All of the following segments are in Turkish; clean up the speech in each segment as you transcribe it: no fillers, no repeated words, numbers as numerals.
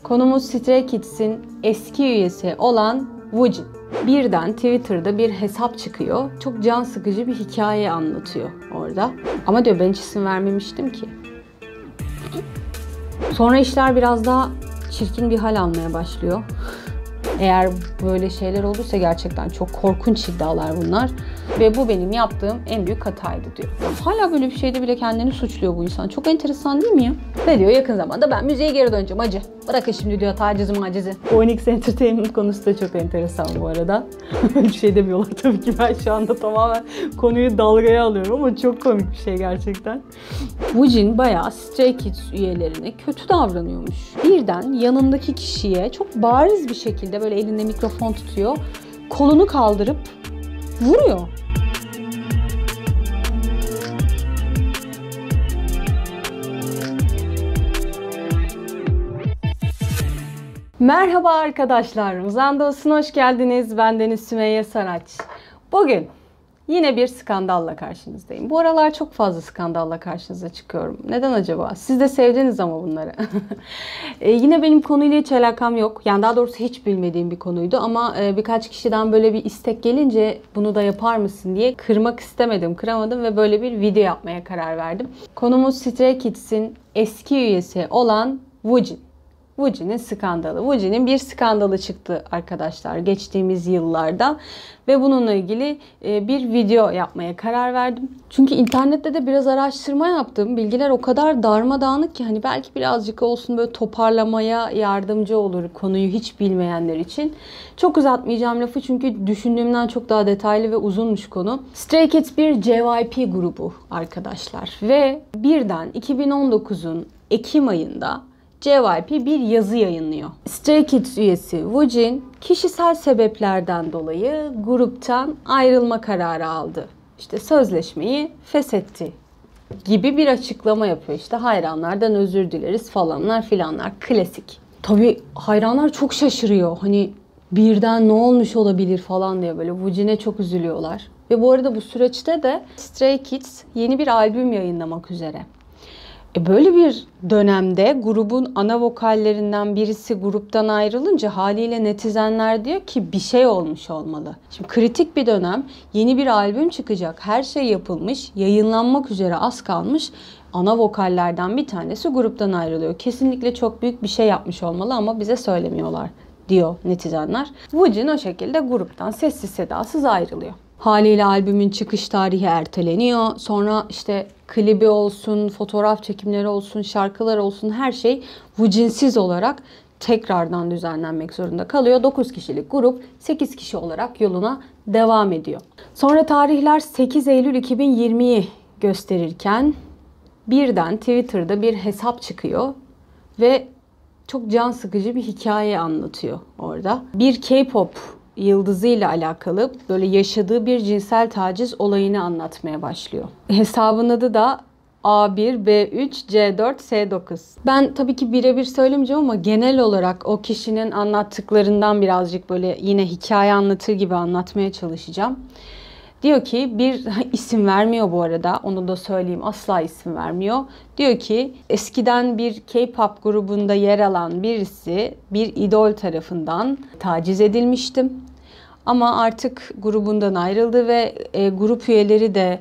Konumuz Stray Kids'in eski üyesi olan Woojin. Birden Twitter'da bir hesap çıkıyor. Çok can sıkıcı bir hikaye anlatıyor orada. Ama diyor ben hiç isim vermemiştim ki. Sonra işler biraz daha çirkin bir hal almaya başlıyor. Eğer böyle şeyler olursa gerçekten çok korkunç iddialar bunlar. Ve bu benim yaptığım en büyük hataydı diyor. Hala böyle bir şeyde bile kendini suçluyor bu insan. Çok enteresan değil mi ya? Ve diyor yakın zamanda ben müziğe geri döneceğim hacı. Bırakın şimdi diyor tacizi macizi. Onyx Entertainment konusu da çok enteresan bu arada. Bir şey demiyorlar tabii ki, ben şu anda tamamen konuyu dalgaya alıyorum ama çok komik bir şey gerçekten. Woojin bayağı Stray Kids üyelerine kötü davranıyormuş. Birden yanındaki kişiye çok bariz bir şekilde böyle elinde mikrofon tutuyor. Kolunu kaldırıp vuruyor. Merhaba arkadaşlar, Uzan Olsun hoş geldiniz. Ben Deniz Sümeyye Saraç. Bugün yine bir skandalla karşınızdayım. Bu aralar çok fazla skandalla karşınıza çıkıyorum. Neden acaba? Siz de sevdiniz ama bunları. Yine benim konuyla hiç alakam yok. Yani daha doğrusu hiç bilmediğim bir konuydu ama birkaç kişiden böyle bir istek gelince bunu da yapar mısın diye kırmak istemedim, kıramadım ve böyle bir video yapmaya karar verdim. Konumuz Stray Kids'in eski üyesi olan Woojin. Woojin'in skandalı. Woojin'in bir skandalı çıktı arkadaşlar geçtiğimiz yıllarda ve bununla ilgili bir video yapmaya karar verdim. Çünkü internette de biraz araştırma yaptım. Bilgiler o kadar darmadağınık ki hani belki birazcık olsun böyle toparlamaya yardımcı olur konuyu hiç bilmeyenler için. Çok uzatmayacağım lafı çünkü düşündüğümden çok daha detaylı ve uzunmuş konu. Stray Kids bir JYP grubu arkadaşlar ve birden 2019'un Ekim ayında JYP bir yazı yayınlıyor. Stray Kids üyesi Woojin kişisel sebeplerden dolayı gruptan ayrılma kararı aldı. İşte sözleşmeyi feshetti gibi bir açıklama yapıyor. İşte hayranlardan özür dileriz falanlar filanlar, klasik. Tabii hayranlar çok şaşırıyor. Hani birden ne olmuş olabilir falan diye böyle Woojin'e çok üzülüyorlar. Ve bu arada bu süreçte de Stray Kids yeni bir albüm yayınlamak üzere. Böyle bir dönemde grubun ana vokallerinden birisi gruptan ayrılınca haliyle netizenler diyor ki bir şey olmuş olmalı. Şimdi kritik bir dönem, yeni bir albüm çıkacak, her şey yapılmış, yayınlanmak üzere az kalmış. Ana vokallerden bir tanesi gruptan ayrılıyor. Kesinlikle çok büyük bir şey yapmış olmalı ama bize söylemiyorlar diyor netizenler. Woojin o şekilde gruptan sessiz sedasız ayrılıyor. Haliyle albümün çıkış tarihi erteleniyor. Sonra işte klibi olsun, fotoğraf çekimleri olsun, şarkılar olsun her şey Woojin'siz olarak tekrardan düzenlenmek zorunda kalıyor. 9 kişilik grup 8 kişi olarak yoluna devam ediyor. Sonra tarihler 8 Eylül 2020'yi gösterirken birden Twitter'da bir hesap çıkıyor ve çok can sıkıcı bir hikaye anlatıyor orada. Bir K-pop yıldızıyla alakalı böyle yaşadığı bir cinsel taciz olayını anlatmaya başlıyor. Hesabın adı da A1, B3, C4, S9. Ben tabii ki birebir söylemeyeceğim ama genel olarak o kişinin anlattıklarından birazcık böyle yine hikaye anlatır gibi anlatmaya çalışacağım. Diyor ki bir isim vermiyor bu arada, onu da söyleyeyim, asla isim vermiyor. Diyor ki eskiden bir K-pop grubunda yer alan birisi bir idol tarafından taciz edilmiştim. Ama artık grubundan ayrıldı ve grup üyeleri de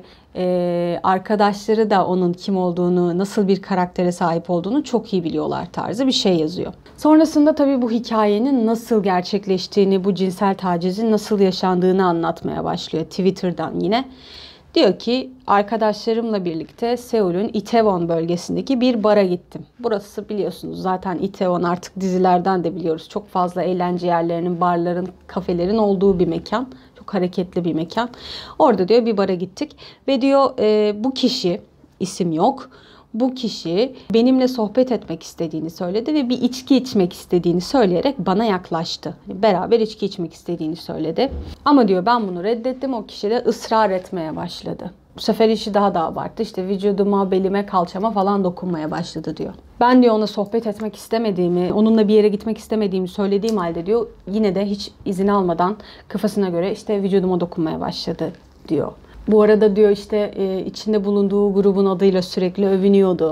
arkadaşları da onun kim olduğunu, nasıl bir karaktere sahip olduğunu çok iyi biliyorlar tarzı bir şey yazıyor. Sonrasında tabii bu hikayenin nasıl gerçekleştiğini, bu cinsel tacizin nasıl yaşandığını anlatmaya başlıyor Twitter'dan yine. Diyor ki arkadaşlarımla birlikte Seul'ün Itaewon bölgesindeki bir bara gittim. Burası biliyorsunuz zaten Itaewon artık dizilerden de biliyoruz. Çok fazla eğlence yerlerinin, barların, kafelerin olduğu bir mekan. Çok hareketli bir mekan. Orada diyor bir bara gittik ve diyor bu kişi, isim yok, bu kişi benimle sohbet etmek istediğini söyledi ve bir içki içmek istediğini söyleyerek bana yaklaştı. Beraber içki içmek istediğini söyledi. Ama diyor ben bunu reddettim. O kişi de ısrar etmeye başladı. Bu sefer işi daha da abarttı. İşte vücuduma, belime, kalçama falan dokunmaya başladı diyor. Ben diyor ona sohbet etmek istemediğimi, onunla bir yere gitmek istemediğimi söylediğim halde diyor yine de hiç izin almadan kafasına göre işte vücuduma dokunmaya başladı diyor. Bu arada diyor işte içinde bulunduğu grubun adıyla sürekli övünüyordu.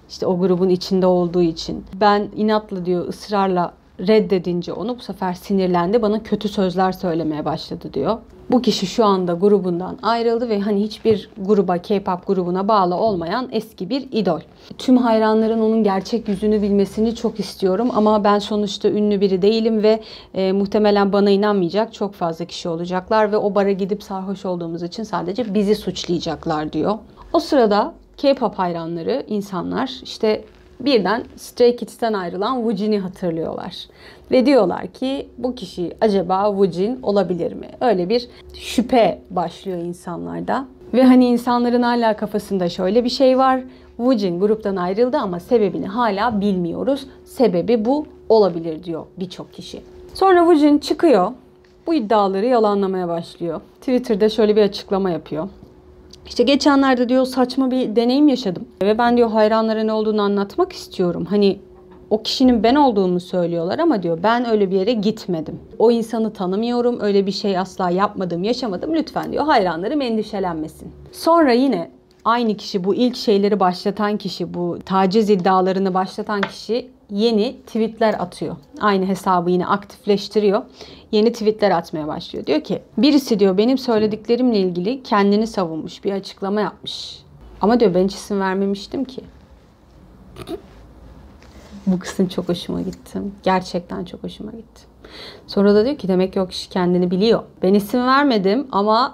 İşte o grubun içinde olduğu için. Ben inatla diyor, ısrarla reddedince onu bu sefer sinirlendi. Bana kötü sözler söylemeye başladı diyor. Bu kişi şu anda grubundan ayrıldı ve hani hiçbir gruba, K-pop grubuna bağlı olmayan eski bir idol. Tüm hayranların onun gerçek yüzünü bilmesini çok istiyorum ama ben sonuçta ünlü biri değilim ve muhtemelen bana inanmayacak çok fazla kişi olacaklar ve o bara gidip sarhoş olduğumuz için sadece bizi suçlayacaklar diyor. O sırada K-pop hayranları, insanlar işte birden Stray Kids'ten ayrılan Woojin'i hatırlıyorlar. Ve diyorlar ki bu kişi acaba Woojin olabilir mi? Öyle bir şüphe başlıyor insanlarda. Ve hani insanların hala kafasında şöyle bir şey var. Woojin gruptan ayrıldı ama sebebini hala bilmiyoruz. Sebebi bu olabilir diyor birçok kişi. Sonra Woojin çıkıyor. Bu iddiaları yalanlamaya başlıyor. Twitter'da şöyle bir açıklama yapıyor. İşte geçenlerde diyor saçma bir deneyim yaşadım. Ve ben diyor hayranlara ne olduğunu anlatmak istiyorum. Hani o kişinin ben olduğumu söylüyorlar ama diyor ben öyle bir yere gitmedim. O insanı tanımıyorum. Öyle bir şey asla yapmadım, yaşamadım. Lütfen diyor hayranlarım endişelenmesin. Sonra yine aynı kişi, bu ilk şeyleri başlatan kişi, bu taciz iddialarını başlatan kişi yeni tweetler atıyor. Aynı hesabı yine aktifleştiriyor. Yeni tweetler atmaya başlıyor. Diyor ki birisi diyor benim söylediklerimle ilgili kendini savunmuş, bir açıklama yapmış. Ama diyor ben hiç isim vermemiştim ki. Bu kısım çok hoşuma gitti. Gerçekten çok hoşuma gitti. Sonra da diyor ki demek ki o kişi kendini biliyor. Ben isim vermedim ama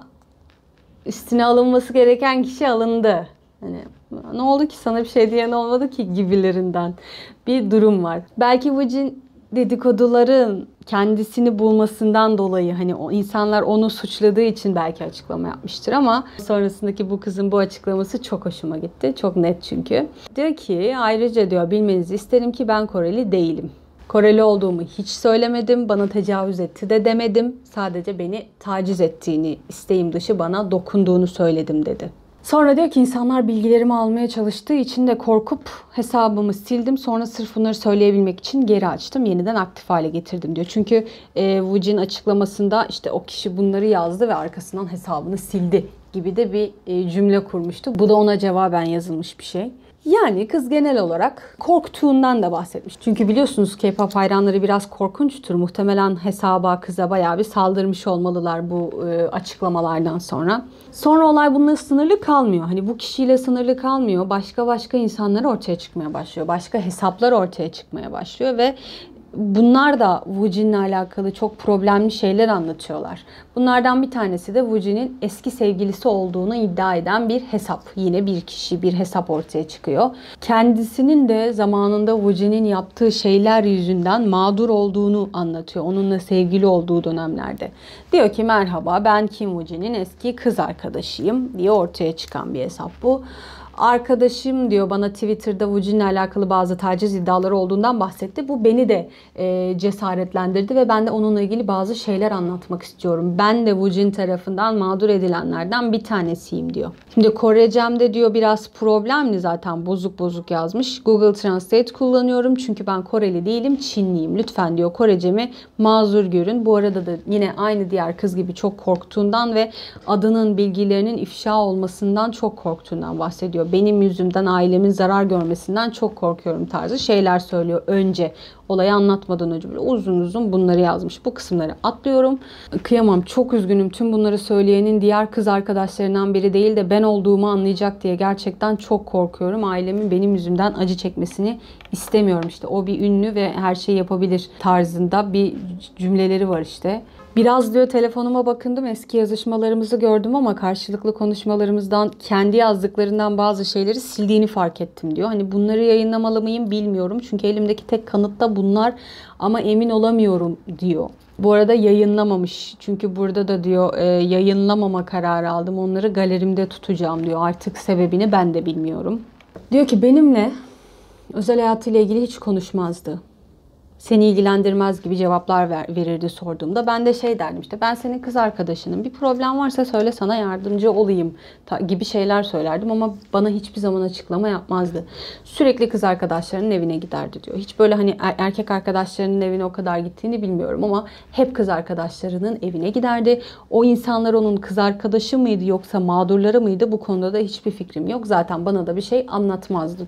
üstüne alınması gereken kişi alındı. Hani ne oldu ki sana bir şey diyen olmadı ki gibilerinden bir durum var. Belki Woojin dedikoduların kendisini bulmasından dolayı hani o insanlar onu suçladığı için belki açıklama yapmıştır ama sonrasındaki bu kızın bu açıklaması çok hoşuma gitti. Çok net çünkü. Diyor ki ayrıca diyor bilmenizi isterim ki ben Koreli değilim. Koreli olduğumu hiç söylemedim. Bana tecavüz etti de demedim. Sadece beni taciz ettiğini, isteğim dışı bana dokunduğunu söyledim dedi. Sonra diyor ki insanlar bilgilerimi almaya çalıştığı için de korkup hesabımı sildim. Sonra sırf bunları söyleyebilmek için geri açtım. Yeniden aktif hale getirdim diyor. Çünkü Woojin açıklamasında işte o kişi bunları yazdı ve arkasından hesabını sildi gibi de bir cümle kurmuştu. Bu da ona cevaben yazılmış bir şey. Yani kız genel olarak korktuğundan da bahsetmiş. Çünkü biliyorsunuz K-pop hayranları biraz korkunçtur. Muhtemelen hesaba, kıza bayağı bir saldırmış olmalılar bu açıklamalardan sonra. Sonra olay bununla sınırlı kalmıyor. Hani bu kişiyle sınırlı kalmıyor. Başka insanlar ortaya çıkmaya başlıyor. Başka hesaplar ortaya çıkmaya başlıyor ve bunlar da Woojin'le alakalı çok problemli şeyler anlatıyorlar. Bunlardan bir tanesi de Woojin'in eski sevgilisi olduğunu iddia eden bir hesap. Yine bir kişi, bir hesap ortaya çıkıyor. Kendisinin de zamanında Woojin'in yaptığı şeyler yüzünden mağdur olduğunu anlatıyor. Onunla sevgili olduğu dönemlerde. Diyor ki merhaba ben Kim Woojin'in eski kız arkadaşıyım diye ortaya çıkan bir hesap bu. Arkadaşım diyor bana Twitter'da Woojin'le alakalı bazı taciz iddiaları olduğundan bahsetti. Bu beni de cesaretlendirdi ve ben de onunla ilgili bazı şeyler anlatmak istiyorum. Ben de Woojin tarafından mağdur edilenlerden bir tanesiyim diyor. Şimdi Korecem'de diyor biraz problemli zaten bozuk yazmış. Google Translate kullanıyorum çünkü ben Koreli değilim Çinliyim. Lütfen diyor Korecem'i mazur görün. Bu arada da yine aynı diğer kız gibi çok korktuğundan ve adının bilgilerinin ifşa olmasından çok korktuğundan bahsediyor. Benim yüzümden ailemin zarar görmesinden çok korkuyorum tarzı şeyler söylüyor önce. Olayı anlatmadan önce böyle uzun bunları yazmış. Bu kısımları atlıyorum. Kıyamam, çok üzgünüm. Tüm bunları söyleyenin diğer kız arkadaşlarından biri değil de ben olduğumu anlayacak diye gerçekten çok korkuyorum. Ailemin benim yüzümden acı çekmesini istemiyorum. İşte o bir ünlü ve her şeyi yapabilir tarzında bir cümleleri var işte. Biraz diyor telefonuma bakındım, eski yazışmalarımızı gördüm ama karşılıklı konuşmalarımızdan kendi yazdıklarından bazı şeyleri sildiğini fark ettim diyor. Hani bunları yayınlamalı mıyım bilmiyorum çünkü elimdeki tek kanıt da bunlar ama emin olamıyorum diyor. Bu arada yayınlamamış çünkü burada da diyor yayınlamama kararı aldım, onları galerimde tutacağım diyor, artık sebebini ben de bilmiyorum. Diyor ki benimle özel hayatıyla ilgili hiç konuşmazdı. Seni ilgilendirmez gibi cevaplar verirdi sorduğumda. Ben de şey derdim işte ben senin kız arkadaşınım. Bir problem varsa söyle sana yardımcı olayım gibi şeyler söylerdim ama bana hiçbir zaman açıklama yapmazdı. Sürekli kız arkadaşlarının evine giderdi diyor. Hiç böyle hani erkek arkadaşlarının evine o kadar gittiğini bilmiyorum ama hep kız arkadaşlarının evine giderdi. O insanlar onun kız arkadaşı mıydı yoksa mağdurları mıydı, bu konuda da hiçbir fikrim yok. Zaten bana da bir şey anlatmazdı diyor.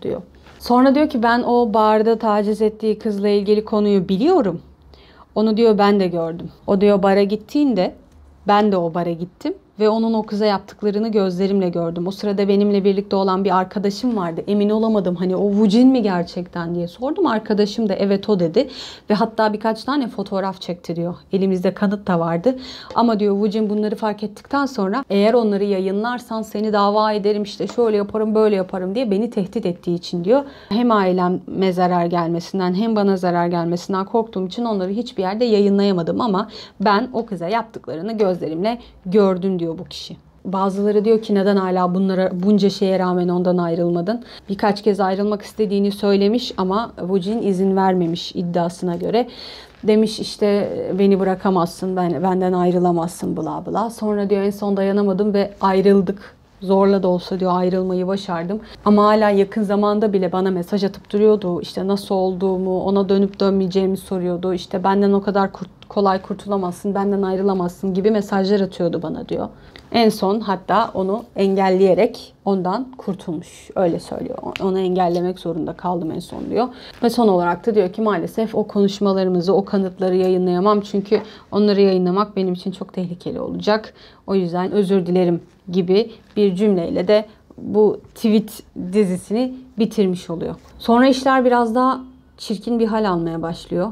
Sonra diyor ki ben o barda taciz ettiği kızla ilgili konuyu biliyorum. Onu diyor ben de gördüm. O diyor bara gittiğinde ben de o bara gittim. Ve onun o kıza yaptıklarını gözlerimle gördüm. O sırada benimle birlikte olan bir arkadaşım vardı. Emin olamadım hani o Woo Jin mi gerçekten diye sordum. Arkadaşım da evet o dedi. Ve hatta birkaç tane fotoğraf çektiriyor. Elimizde kanıt da vardı. Ama diyor Woo Jin bunları fark ettikten sonra eğer onları yayınlarsan seni dava ederim işte şöyle yaparım böyle yaparım diye beni tehdit ettiği için diyor. Hem aileme zarar gelmesinden hem bana zarar gelmesinden korktuğum için onları hiçbir yerde yayınlayamadım ama ben o kıza yaptıklarını gözlerimle gördüm diyor bu kişi. Bazıları diyor ki neden hala bunca şeye rağmen ondan ayrılmadın? Birkaç kez ayrılmak istediğini söylemiş ama Woo Jin izin vermemiş iddiasına göre. Demiş işte beni bırakamazsın, benden ayrılamazsın bla bla. Sonra diyor en son dayanamadım ve ayrıldık. Zorla da olsa diyor ayrılmayı başardım. Ama hala yakın zamanda bile bana mesaj atıp duruyordu. İşte nasıl olduğumu, ona dönüp dönmeyeceğimi soruyordu. İşte benden o kadar kolay kurtulamazsın, benden ayrılamazsın gibi mesajlar atıyordu bana diyor. En son hatta onu engelleyerek ondan kurtulmuş. Öyle söylüyor. Onu engellemek zorunda kaldım en son diyor. Ve son olarak da diyor ki maalesef o konuşmalarımızı, o kanıtları yayınlayamam. Çünkü onları yayınlamak benim için çok tehlikeli olacak. O yüzden özür dilerim gibi bir cümleyle de bu tweet dizisini bitirmiş oluyor. Sonra işler biraz daha çirkin bir hal almaya başlıyor.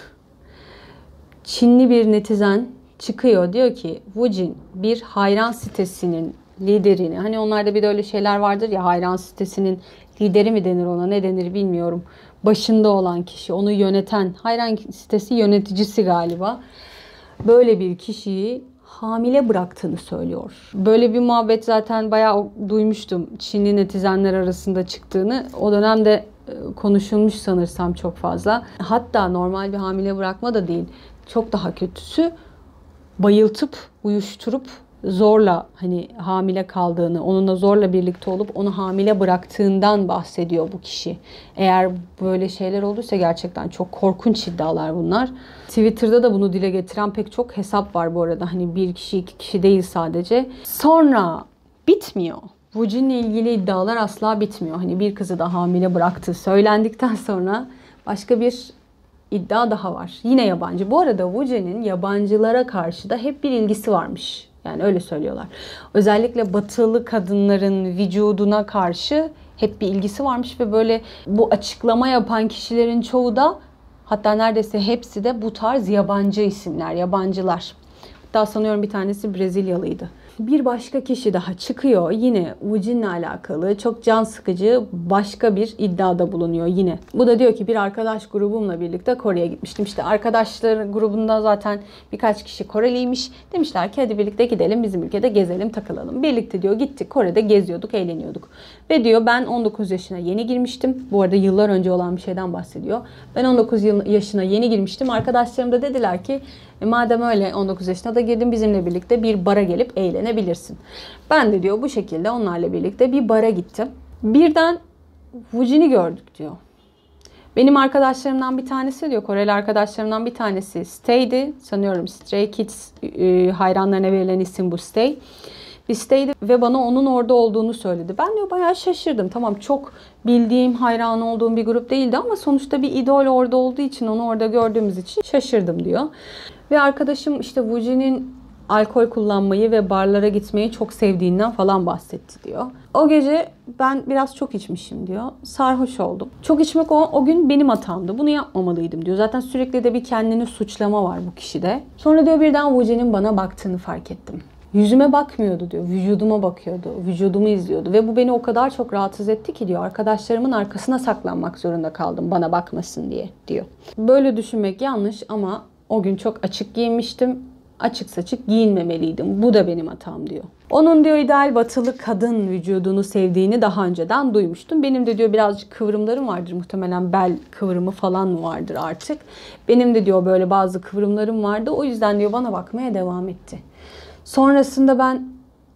Çinli bir netizen çıkıyor diyor ki Woo Jin bir hayran sitesinin liderini, hani onlarda bir de öyle şeyler vardır ya, hayran sitesinin lideri mi denir ona, ne denir bilmiyorum. Başında olan kişi, onu yöneten, hayran sitesi yöneticisi galiba. Böyle bir kişiyi hamile bıraktığını söylüyor. Böyle bir muhabbet zaten bayağı duymuştum Çinli netizenler arasında çıktığını. O dönemde konuşulmuş sanırsam çok fazla. Hatta normal bir hamile bırakma da değil. Çok daha kötüsü bayıltıp, uyuşturup zorla hani hamile kaldığını, onunla zorla birlikte olup onu hamile bıraktığından bahsediyor bu kişi. Eğer böyle şeyler olduysa gerçekten çok korkunç iddialar bunlar. Twitter'da da bunu dile getiren pek çok hesap var bu arada. Hani bir kişi iki kişi değil sadece. Sonra bitmiyor. Woo Jin'le ilgili iddialar asla bitmiyor. Hani bir kızı da hamile bıraktığı söylendikten sonra başka bir iddia daha var. Yine yabancı. Bu arada Woo Jin'in yabancılara karşı da hep bir ilgisi varmış. Yani öyle söylüyorlar. Özellikle batılı kadınların vücuduna karşı hep bir ilgisi varmış ve böyle bu açıklama yapan kişilerin çoğu da, hatta neredeyse hepsi de bu tarz yabancı isimler, yabancılar. Hatta sanıyorum bir tanesi Brezilyalıydı. Bir başka kişi daha çıkıyor. Yine Woo Jin'le alakalı çok can sıkıcı başka bir iddiada bulunuyor yine. Bu da diyor ki bir arkadaş grubumla birlikte Kore'ye gitmiştim. İşte arkadaşlar grubunda zaten birkaç kişi Koreliymiş. Demişler ki hadi birlikte gidelim bizim ülkede gezelim takılalım. Birlikte diyor gittik Kore'de geziyorduk, eğleniyorduk. Ve diyor ben 19 yaşına yeni girmiştim. Bu arada yıllar önce olan bir şeyden bahsediyor. Ben 19 yaşına yeni girmiştim. Arkadaşlarım da dediler ki madem öyle 19 yaşına da girdin bizimle birlikte bir bara gelip eğlenebilirsin. Ben de diyor bu şekilde onlarla birlikte bir bara gittim. Birden Woo Jin'i gördük diyor. Benim arkadaşlarımdan bir tanesi diyor, Koreli arkadaşlarımdan bir tanesi Stay'di. Sanıyorum Stray Kids hayranlarına verilen isim bu Stay. Bir Stay'di ve bana onun orada olduğunu söyledi. Ben diyor bayağı şaşırdım. Tamam çok bildiğim, hayran olduğum bir grup değildi ama sonuçta bir idol orada olduğu için, onu orada gördüğümüz için şaşırdım diyor. Ve arkadaşım işte Woo Jin'in alkol kullanmayı ve barlara gitmeyi çok sevdiğinden falan bahsetti diyor. O gece ben biraz çok içmişim diyor. Sarhoş oldum. Çok içmek o gün benim hatamdı. Bunu yapmamalıydım diyor. Zaten sürekli de bir kendini suçlama var bu kişide. Sonra diyor birden Woo Jin'in bana baktığını fark ettim. Yüzüme bakmıyordu diyor. Vücuduma bakıyordu. Vücudumu izliyordu. Ve bu beni o kadar çok rahatsız etti ki diyor. Arkadaşlarımın arkasına saklanmak zorunda kaldım bana bakmasın diye diyor. Böyle düşünmek yanlış ama o gün çok açık giyinmiştim. Açık saçık giyinmemeliydim. Bu da benim hatam diyor. Onun diyor ideal batılı kadın vücudunu sevdiğini daha önceden duymuştum. Benim de diyor birazcık kıvrımlarım vardır. Muhtemelen bel kıvrımı falan mı vardır artık. Benim de diyor böyle bazı kıvrımlarım vardı. O yüzden diyor bana bakmaya devam etti. Sonrasında ben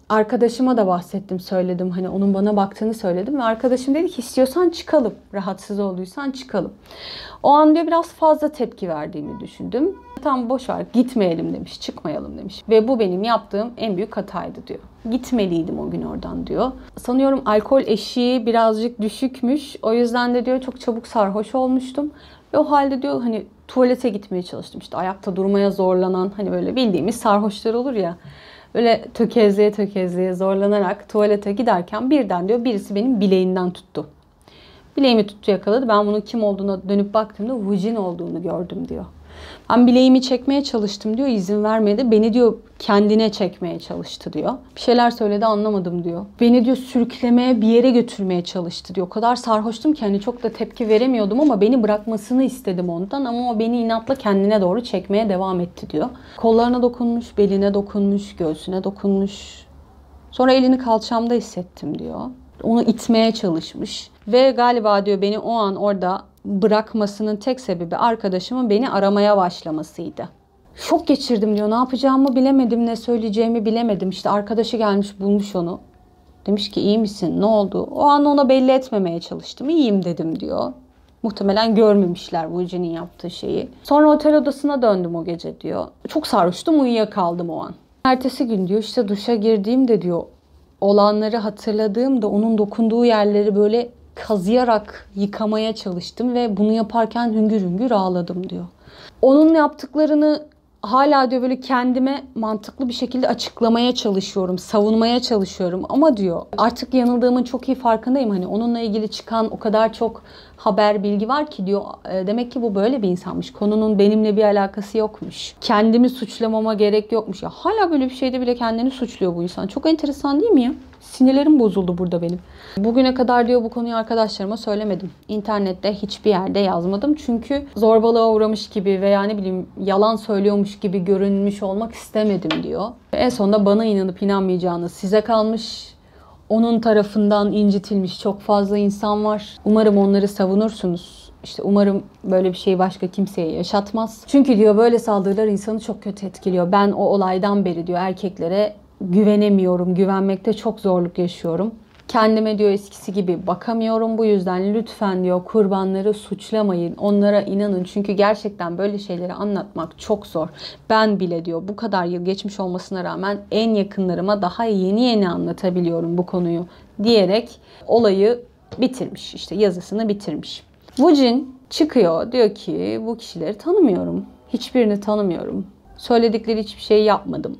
Arkadaşıma da bahsettim, söyledim. Hani onun bana baktığını söyledim ve arkadaşım dedi ki istiyorsan çıkalım. Rahatsız olduysan çıkalım. O an diyor biraz fazla tepki verdiğimi düşündüm. Tamam boş ver, gitmeyelim demiş, çıkmayalım demiş. Ve bu benim yaptığım en büyük hataydı diyor. Gitmeliydim o gün oradan diyor. Sanıyorum alkol eşiği birazcık düşükmüş. O yüzden de diyor çok çabuk sarhoş olmuştum. Ve o halde diyor hani tuvalete gitmeye çalıştım. İşte ayakta durmaya zorlanan, hani böyle bildiğimiz sarhoşlar olur ya. Böyle tökezleye tökezleye zorlanarak tuvalete giderken birden diyor birisi benim bileğinden tuttu. Bileğimi tuttu, yakaladı. Ben bunun kim olduğuna dönüp baktığımda Vujin olduğunu gördüm diyor. Ben bileğimi çekmeye çalıştım diyor. İzin vermedi. Beni diyor kendine çekmeye çalıştı diyor. Bir şeyler söyledi, anlamadım diyor. Beni diyor sürüklemeye, bir yere götürmeye çalıştı diyor. O kadar sarhoştum ki hani çok da tepki veremiyordum ama beni bırakmasını istedim ondan. Ama o beni inatla kendine doğru çekmeye devam etti diyor. Kollarına dokunmuş, beline dokunmuş, göğsüne dokunmuş. Sonra elini kalçamda hissettim diyor. Onu itmeye çalışmış. Ve galiba diyor beni o an orada bırakmasının tek sebebi arkadaşımın beni aramaya başlamasıydı. Şok geçirdim diyor. Ne yapacağımı bilemedim, ne söyleyeceğimi bilemedim. İşte arkadaşı gelmiş, bulmuş onu. Demiş ki iyi misin? Ne oldu? O an ona belli etmemeye çalıştım. İyiyim dedim diyor. Muhtemelen görmemişler Wooji'nin yaptığı şeyi. Sonra otel odasına döndüm o gece diyor. Çok sarhoştum, uyuyakaldım o an. Ertesi gün diyor işte duşa girdiğimde diyor olanları hatırladığımda onun dokunduğu yerleri böyle kazıyarak yıkamaya çalıştım ve bunu yaparken hüngür hüngür ağladım diyor. Onun yaptıklarını hala diyor böyle kendime mantıklı bir şekilde açıklamaya çalışıyorum, savunmaya çalışıyorum ama diyor artık yanıldığımın çok iyi farkındayım. Hani onunla ilgili çıkan o kadar çok haber, bilgi var ki diyor demek ki bu böyle bir insanmış. Konunun benimle bir alakası yokmuş. Kendimi suçlamama gerek yokmuş. Ya hala böyle bir şeyde bile kendini suçluyor bu insan. Çok enteresan değil mi ya? Sinirlerim bozuldu burada benim. Bugüne kadar diyor bu konuyu arkadaşlarıma söylemedim. İnternette hiçbir yerde yazmadım. Çünkü zorbalığa uğramış gibi veya ne bileyim yalan söylüyormuş gibi görünmüş olmak istemedim diyor. En sonunda bana inanıp inanmayacağınız size kalmış. Onun tarafından incitilmiş çok fazla insan var. Umarım onları savunursunuz. İşte umarım böyle bir şeyi başka kimseye yaşatmaz. Çünkü diyor böyle saldırılar insanı çok kötü etkiliyor. Ben o olaydan beri diyor erkeklere güvenemiyorum. Güvenmekte çok zorluk yaşıyorum. Kendime diyor eskisi gibi bakamıyorum. Bu yüzden lütfen diyor kurbanları suçlamayın. Onlara inanın. Çünkü gerçekten böyle şeyleri anlatmak çok zor. Ben bile diyor bu kadar yıl geçmiş olmasına rağmen en yakınlarıma daha yeni anlatabiliyorum bu konuyu diyerek olayı bitirmiş. İşte yazısını bitirmiş. Woojin çıkıyor diyor ki bu kişileri tanımıyorum. Hiçbirini tanımıyorum. Söyledikleri hiçbir şey yapmadım.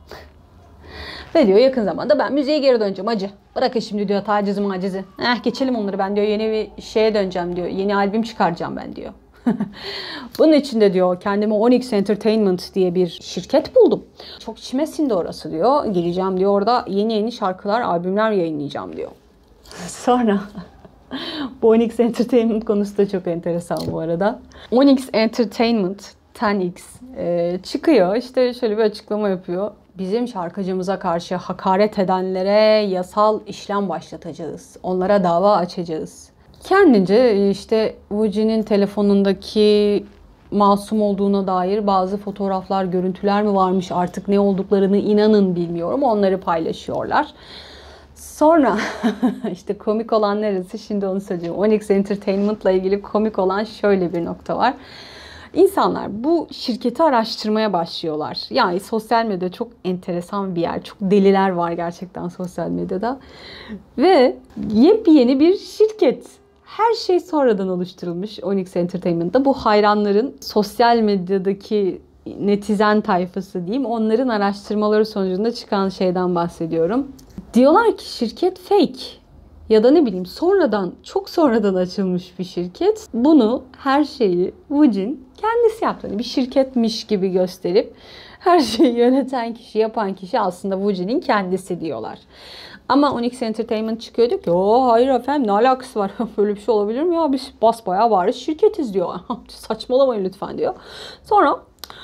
Ve diyor yakın zamanda ben müziğe geri döneceğim acı. Bırakın şimdi diyor tacizi macizi. Geçelim onları, ben diyor yeni bir şeye döneceğim diyor. Yeni albüm çıkaracağım ben diyor. Bunun için de diyor kendime Onyx Entertainment diye bir şirket buldum. Çok içime sindi orası diyor. Gireceğim diyor orada yeni şarkılar, albümler yayınlayacağım diyor. Sonra bu Onyx Entertainment konusu da çok enteresan bu arada. Onyx Entertainment 10X çıkıyor işte şöyle bir açıklama yapıyor. Bizim şarkıcımıza karşı hakaret edenlere yasal işlem başlatacağız. Onlara dava açacağız. Kendince işte Woojin'in telefonundaki masum olduğuna dair bazı fotoğraflar, görüntüler mi varmış artık ne olduklarını inanın bilmiyorum. Onları paylaşıyorlar. Sonra işte komik olan neresi? Şimdi onu söyleyeceğim. Onyx Entertainment'la ilgili komik olan şöyle bir nokta var. İnsanlar bu şirketi araştırmaya başlıyorlar. Yani sosyal medya çok enteresan bir yer. Çok deliler var gerçekten sosyal medyada. Ve yepyeni bir şirket. Her şey sonradan oluşturulmuş Onyx Entertainment'ta. Bu hayranların sosyal medyadaki netizen tayfası diyeyim. Onların araştırmaları sonucunda çıkan şeyden bahsediyorum. Diyorlar ki şirket fake. Ya da ne bileyim çok sonradan açılmış bir şirket. Bunu her şeyi Woojin kendisi yaptı. Yani bir şirketmiş gibi gösterip her şeyi yöneten kişi, yapan kişi aslında Woojin'in kendisi diyorlar. Ama Onyx Entertainment çıkıyor diyor ki hayır efendim ne alakası var? Böyle bir şey olabilir mi ya? Biz basbayağı bariz şirketiz diyor. Saçmalamayın lütfen diyor. Sonra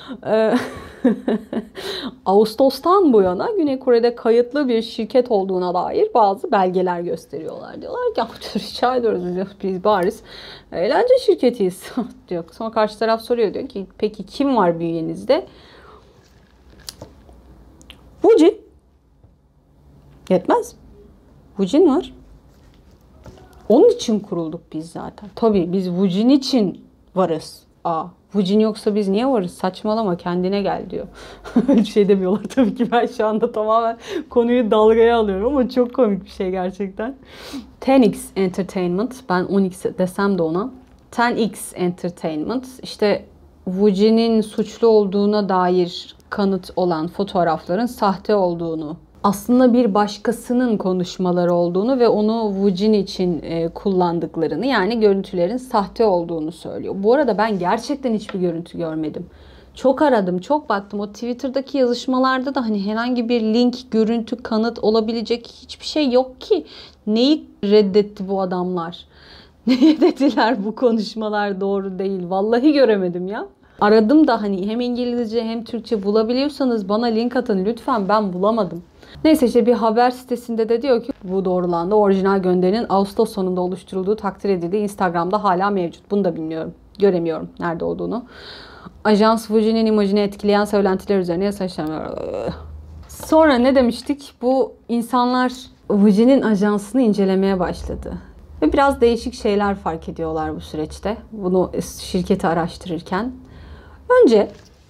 Ağustos'tan bu yana Güney Kore'de kayıtlı bir şirket olduğuna dair bazı belgeler gösteriyorlar. Diyorlar ki rica ediyoruz biz bariz eğlence şirketiyiz diyor. Sonra karşı taraf soruyor diyor ki peki kim var bünyenizde? Woojin. Yetmez. Vujin var. Onun için kurulduk biz zaten. Tabii biz Vujin için varız. Vujin yoksa biz niye varız? Saçmalama, kendine gel diyor. Öyle şey demiyorlar tabii ki, ben şu anda tamamen konuyu dalgaya alıyorum ama çok komik bir şey gerçekten. 10X Entertainment, ben 10X desem de ona. 10X Entertainment işte Vujin'in suçlu olduğuna dair kanıt olan fotoğrafların sahte olduğunu, aslında bir başkasının konuşmaları olduğunu ve onu Vujin için kullandıklarını, yani görüntülerin sahte olduğunu söylüyor. Bu arada ben gerçekten hiçbir görüntü görmedim. Çok aradım, çok baktım. O Twitter'daki yazışmalarda da hani herhangi bir link, görüntü, kanıt olabilecek hiçbir şey yok ki. Neyi reddetti bu adamlar? Neye dediler bu konuşmalar doğru değil? Vallahi göremedim ya. Aradım da hani hem İngilizce hem Türkçe bulabiliyorsanız bana link atın lütfen, ben bulamadım. Neyse işte bir haber sitesinde de diyor ki bu doğrulandı. Orijinal gönderinin Ağustos sonunda oluşturulduğu takdir edildi. Instagram'da hala mevcut. Bunu da bilmiyorum. Göremiyorum nerede olduğunu. Ajans Vujin'in imajını etkileyen söylentiler üzerine yasaçlanıyor. Sonra ne demiştik? Bu insanlar Vujin'in ajansını incelemeye başladı. Ve biraz değişik şeyler fark ediyorlar bu süreçte. Bunu şirketi araştırırken. Önce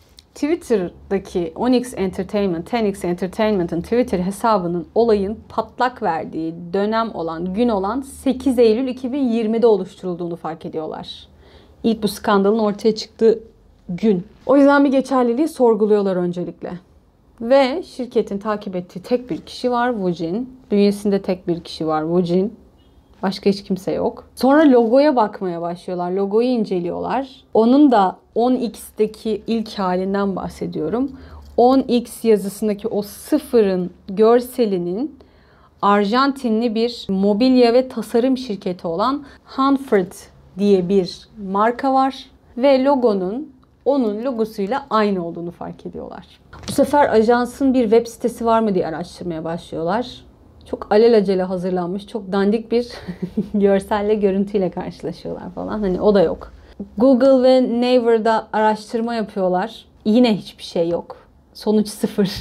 Twitter'daki 10X Entertainment, 10X Entertainment'ın Twitter hesabının olayın patlak verdiği dönem olan, gün olan 8 Eylül 2020'de oluşturulduğunu fark ediyorlar. İlk bu skandalın ortaya çıktığı gün. O yüzden bir geçerliliği sorguluyorlar öncelikle. Ve şirketin takip ettiği tek bir kişi var, Vujin. Bünyesinde tek bir kişi var, Vujin. Başka hiç kimse yok. Sonra logoya bakmaya başlıyorlar. Logoyu inceliyorlar. Onun da 10X'teki ilk halinden bahsediyorum. 10X yazısındaki o sıfırın görselinin Arjantinli bir mobilya ve tasarım şirketi olan Hanford diye bir marka var. Ve logonun onun logosuyla aynı olduğunu fark ediyorlar. Bu sefer ajansın bir web sitesi var mı diye araştırmaya başlıyorlar. Çok alelacele hazırlanmış, çok dandik bir görselle, görüntüyle karşılaşıyorlar falan. Hani o da yok. Google ve Naver'da araştırma yapıyorlar. Yine hiçbir şey yok. Sonuç sıfır.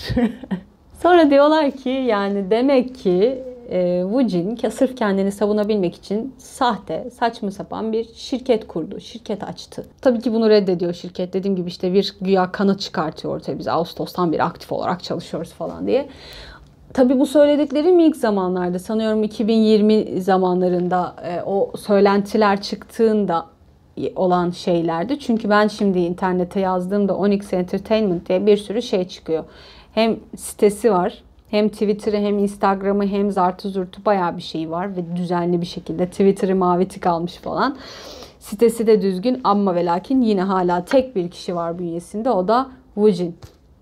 Sonra diyorlar ki yani demek ki Vujin sırf kendini savunabilmek için sahte, saçma sapan bir şirket kurdu. Şirket açtı. Tabii ki bunu reddediyor şirket. Dediğim gibi işte bir güya kanıt çıkartıyor ortaya. Biz Ağustos'tan beri aktif olarak çalışıyoruz falan diye. Tabii bu söylediklerim ilk zamanlarda, sanıyorum 2020 zamanlarında o söylentiler çıktığında olan şeylerdi. Çünkü ben şimdi internete yazdığımda 10X Entertainment diye bir sürü şey çıkıyor. Hem sitesi var, hem Twitter'ı, hem Instagram'ı, hem zartı zurtu bayağı bir şey var ve düzenli bir şekilde Twitter'ı mavi tık almış falan. Sitesi de düzgün ama ve lakin yine hala tek bir kişi var bünyesinde, o da Vujin.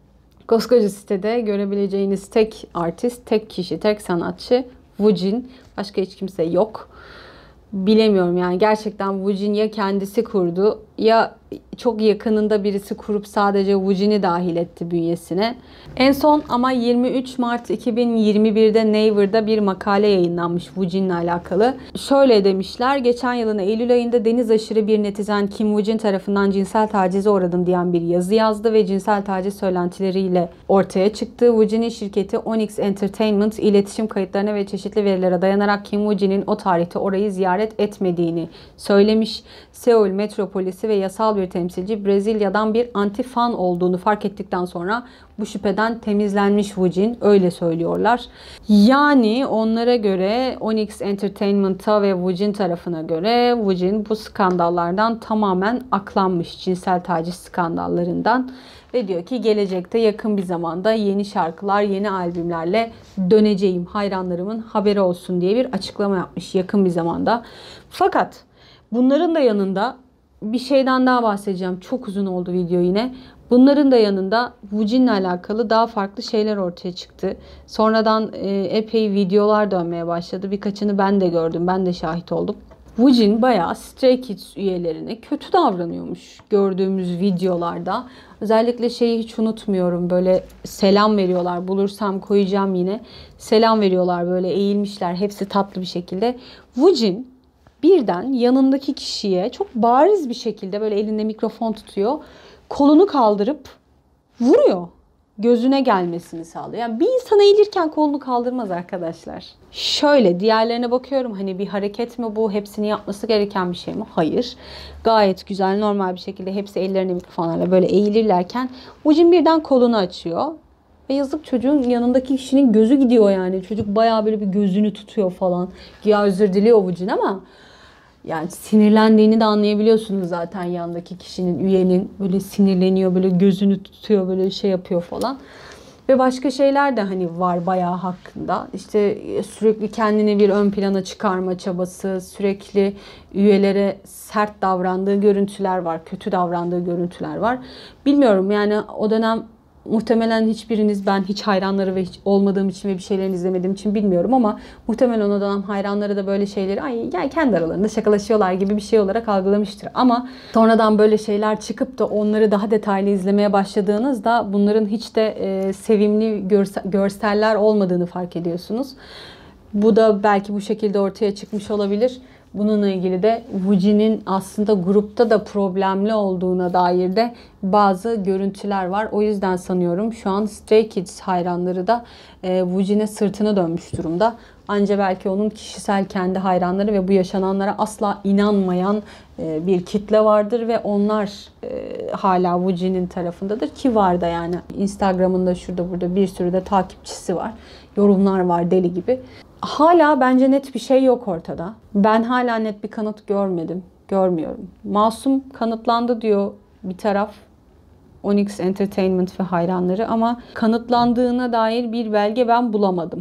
Koskoca sitede görebileceğiniz tek artist, tek kişi, tek sanatçı Vujin. Başka hiç kimse yok. Bilemiyorum yani, gerçekten Vujin ya kendisi kurdu ya çok yakınında birisi kurup sadece Vujin'i dahil etti bünyesine. En son ama 23 Mart 2021'de Naver'da bir makale yayınlanmış Vujin'le alakalı. Şöyle demişler: geçen yılın Eylül ayında deniz aşırı bir netizen Kim Vujin tarafından cinsel tacize uğradım diyen bir yazı yazdı ve cinsel taciz söylentileriyle ortaya çıktı. Vujin'in şirketi 10X Entertainment iletişim kayıtlarına ve çeşitli verilere dayanarak Kim Vujin'in o tarihte orayı ziyaret etmediğini söylemiş. Seul Metropolisi ve yasal bir temsilci Brezilya'dan bir anti-fan olduğunu fark ettikten sonra bu şüpheden temizlenmiş Vujin, öyle söylüyorlar. Yani onlara göre, 10X Entertainment'a ve Vujin tarafına göre Vujin bu skandallardan tamamen aklanmış, cinsel taciz skandallarından, ve diyor ki gelecekte yakın bir zamanda yeni şarkılar, yeni albümlerle döneceğim, hayranlarımın haberi olsun diye bir açıklama yapmış yakın bir zamanda. Fakat bunların da yanında bir şeyden daha bahsedeceğim. Çok uzun oldu video yine. Bunların da yanında Vujin'le alakalı daha farklı şeyler ortaya çıktı. Sonradan epey videolar dönmeye başladı. Birkaçını ben de gördüm. Ben de şahit oldum. Vujin bayağı Stray Kids üyelerine kötü davranıyormuş gördüğümüz videolarda. Özellikle şeyi hiç unutmuyorum. Böyle selam veriyorlar. Bulursam koyacağım yine. Selam veriyorlar, böyle eğilmişler. Hepsi tatlı bir şekilde. Vujin birden yanındaki kişiye çok bariz bir şekilde böyle elinde mikrofon tutuyor, kolunu kaldırıp vuruyor. gözüne gelmesini sağlıyor. Yani bir insan eğilirken kolunu kaldırmaz arkadaşlar. Şöyle diğerlerine bakıyorum, hani bir hareket mi bu? Hepsini yapması gereken bir şey mi? Hayır. Gayet güzel, normal bir şekilde hepsi ellerini mikrofonlarla böyle eğilirlerken Vujin birden kolunu açıyor. Ve yazık, çocuğun yanındaki kişinin gözü gidiyor yani. Çocuk bayağı böyle bir gözünü tutuyor falan. Ya özür diliyor Vujin ama yani sinirlendiğini de anlayabiliyorsunuz zaten, yandaki kişinin, üyenin böyle sinirleniyor, böyle gözünü tutuyor, böyle şey yapıyor falan. Ve başka şeyler de hani var bayağı hakkında. İşte sürekli kendini bir ön plana çıkarma çabası, sürekli üyelere sert davrandığı görüntüler var, kötü davrandığı görüntüler var. Bilmiyorum yani, o dönem muhtemelen hiçbiriniz, ben hiç hayranları ve hiç olmadığım için ve bir şeylerini izlemediğim için bilmiyorum ama muhtemelen o dönem hayranları da böyle şeyleri ay yani kendi aralarında şakalaşıyorlar gibi bir şey olarak algılamıştır. Ama sonradan böyle şeyler çıkıp da onları daha detaylı izlemeye başladığınızda bunların hiç de sevimli görseller olmadığını fark ediyorsunuz. Bu da belki bu şekilde ortaya çıkmış olabilir. Bununla ilgili de Vujin'in aslında grupta da problemli olduğuna dair de bazı görüntüler var. O yüzden sanıyorum şu an Stray Kids hayranları da Vujin'e sırtını dönmüş durumda. Ancak belki onun kişisel kendi hayranları ve bu yaşananlara asla inanmayan bir kitle vardır ve onlar hala Vujin'in tarafındadır ki var da yani. Instagram'ında şurada burada bir sürü de takipçisi var. Yorumlar var deli gibi. Hala bence net bir şey yok ortada. Ben hala net bir kanıt görmedim. Görmüyorum. Masum kanıtlandı diyor bir taraf. Onyx Entertainment ve hayranları, ama kanıtlandığına dair bir belge ben bulamadım.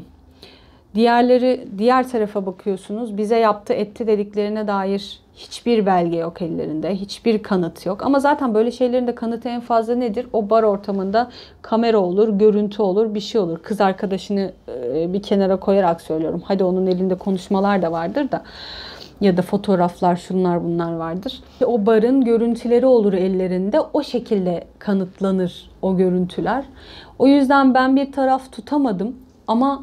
Diğer tarafa bakıyorsunuz. Bize yaptı etti dediklerine dair hiçbir belge yok ellerinde. Hiçbir kanıt yok. Ama zaten böyle şeylerin de kanıtı en fazla nedir? O bar ortamında kamera olur, görüntü olur, bir şey olur. Kız arkadaşını bir kenara koyarak söylüyorum. Hadi onun elinde konuşmalar da vardır da. Ya da fotoğraflar, şunlar bunlar vardır. O barın görüntüleri olur ellerinde. O şekilde kanıtlanır o görüntüler. O yüzden ben bir taraf tutamadım. Ama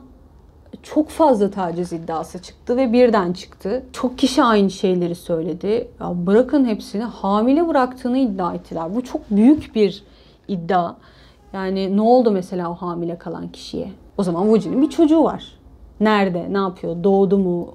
çok fazla taciz iddiası çıktı ve birden çıktı. Çok kişi aynı şeyleri söyledi. Ya bırakın hepsini, hamile bıraktığını iddia ettiler. Bu çok büyük bir iddia. Yani ne oldu mesela o hamile kalan kişiye? O zaman Vujin'in bir çocuğu var. Nerede? Ne yapıyor? Doğdu mu?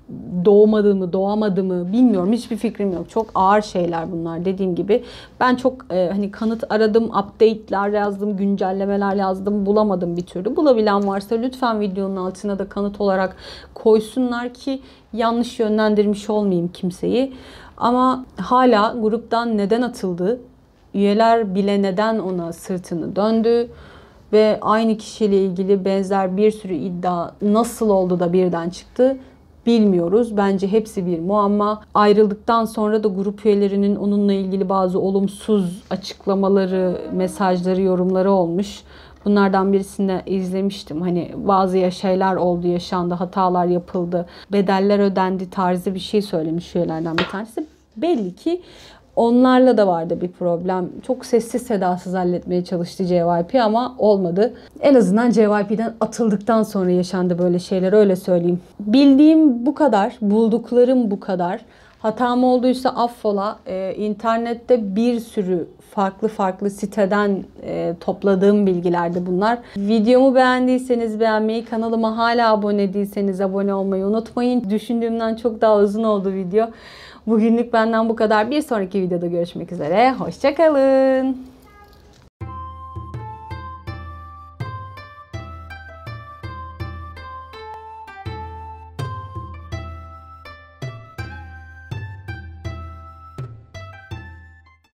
Doğmadı mı, doğamadı mı bilmiyorum. Hiçbir fikrim yok. Çok ağır şeyler bunlar dediğim gibi. Ben çok hani kanıt aradım, update'ler yazdım, güncellemeler yazdım. Bulamadım bir türlü. Bulabilen varsa lütfen videonun altına da kanıt olarak koysunlar ki yanlış yönlendirmiş olmayayım kimseyi. Ama hala gruptan neden atıldı? Üyeler bile neden ona sırtını döndü? Ve aynı kişiyle ilgili benzer bir sürü iddia nasıl oldu da birden çıktı? Bilmiyoruz. Bence hepsi bir muamma. Ayrıldıktan sonra da grup üyelerinin onunla ilgili bazı olumsuz açıklamaları, mesajları, yorumları olmuş. Bunlardan birisini izlemiştim. Hani bazı şeyler oldu, yaşandı, hatalar yapıldı, bedeller ödendi tarzı bir şey söylemiş üyelerden bir tanesi. Belli ki onlarla da vardı bir problem. Çok sessiz sedasız halletmeye çalıştı JYP ama olmadı. En azından JYP'den atıldıktan sonra yaşandı böyle şeyler, öyle söyleyeyim. Bildiğim bu kadar, bulduklarım bu kadar. Hatam olduysa affola. İnternette bir sürü farklı siteden topladığım bilgilerdi bunlar. Videomu beğendiyseniz beğenmeyi, kanalıma hala abone değilseniz abone olmayı unutmayın. Düşündüğümden çok daha uzun oldu video. Bugünlük benden bu kadar. Bir sonraki videoda görüşmek üzere. Hoşça kalın.